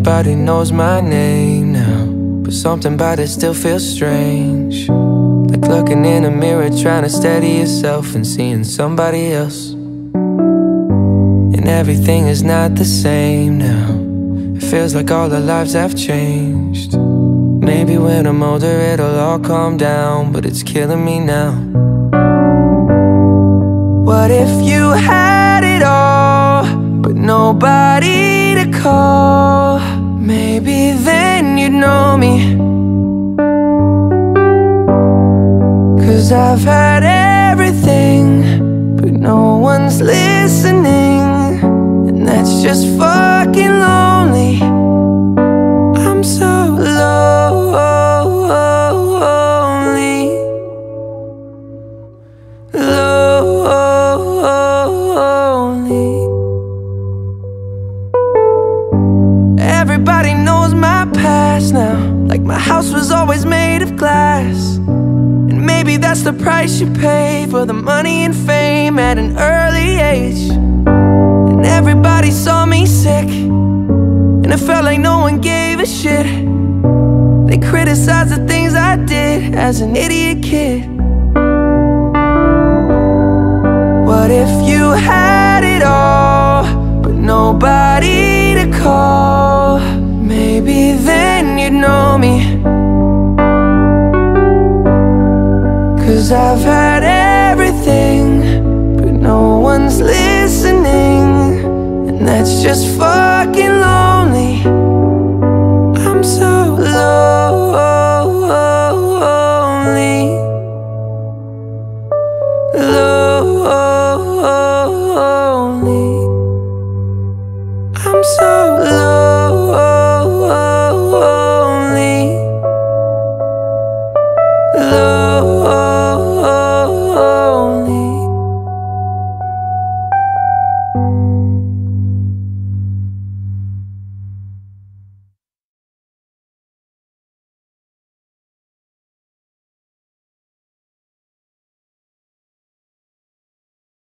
Everybody knows my name now, but something about it still feels strange. Like looking in a mirror, trying to steady yourself and seeing somebody else. And everything is not the same now. It feels like all our lives have changed. Maybe when I'm older it'll all calm down, but it's killing me now. What if you had it all, but nobody to call? Maybe then you'd know me. 'Cause I've had everything, but no one's listening, and that's just fucking lonely. I'm so lonely, lonely. Everybody knows my past now, like my house was always made of glass. And maybe that's the price you pay for the money and fame at an early age. And everybody saw me sick, and it felt like no one gave a shit. They criticized the things I did as an idiot kid. What if you had it all, but nobody to call? Maybe then you'd know me. 'Cause I've had everything, but no one's listening, and that's just fucking lonely. I'm so lonely, lonely. I'm so lonely, lonely.